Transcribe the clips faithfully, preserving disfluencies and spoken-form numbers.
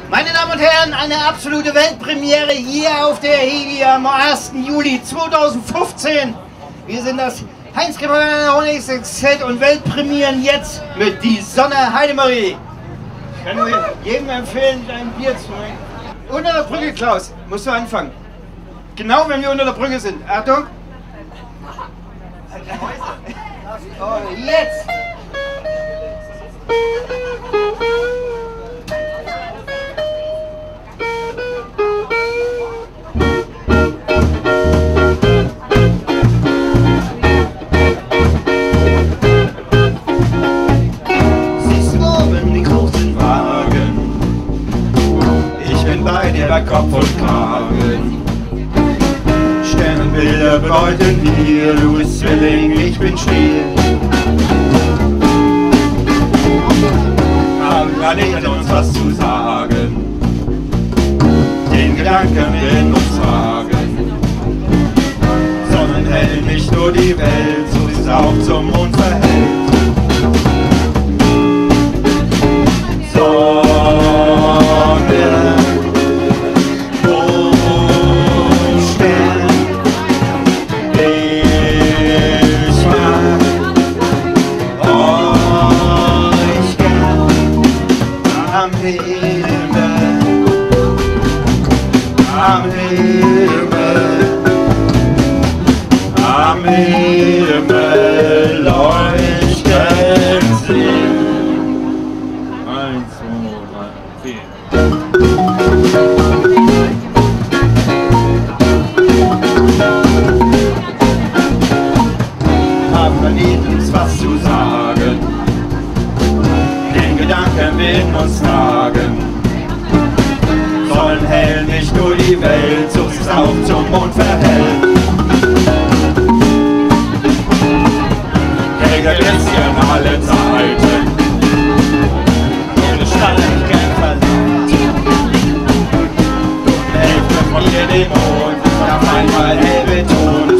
Meine Damen und Herren, eine absolute Weltpremiere hier auf der Hedi am ersten Juli zweitausendfünfzehn. Wir sind das Heinz-Gebrauner Honix X Z und Weltpremieren jetzt mit Die Sonne Heidemarie. Ich kann nur jedem empfehlen, ein Bier zu trinken. Unter der Brücke, Klaus, musst du anfangen. Genau, wenn wir unter der Brücke sind. Achtung. Oh, jetzt. Bei Kopf und Kragen. Sternbilder bedeuten wir, du bist Zwilling, ich bin Stier. Haben Planeten uns was zu sagen, den Gedanken in uns tragen. Sonnenhell nicht nur die Welt, so sie es auch zum Mond verhält. Sonne. Am Himmel, am Himmel, am Himmel leuchtet sie. Eins, zwei, drei, vier. Haben Planeten uns was zu sagen, den Gedanken in uns tragen. Sollen hell nicht nur die Welt, so sie es auch zum Mond verhält. Helga Gläschen an allen Seiten, ohne Stein kein Verlangt. Und Hälfte von dir den Mond, auf einmal hell betont.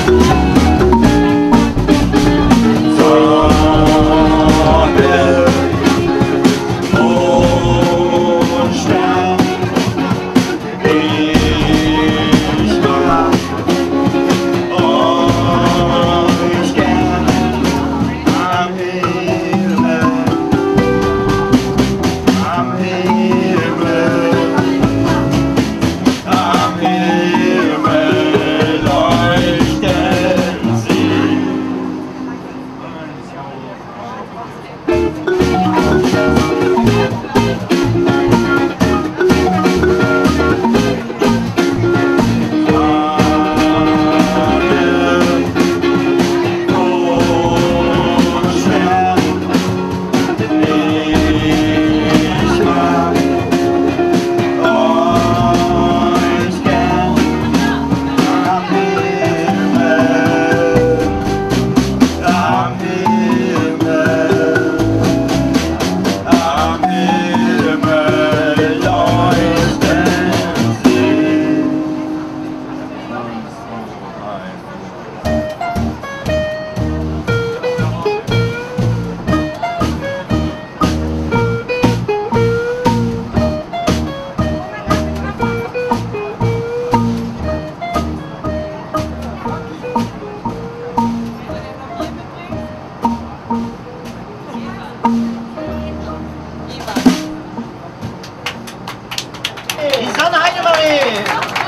Die Sonne Heidemarie!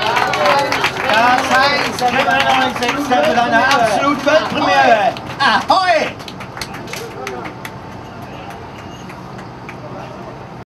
Das heißt, mit einer absoluten Weltpremiere! Ahoi!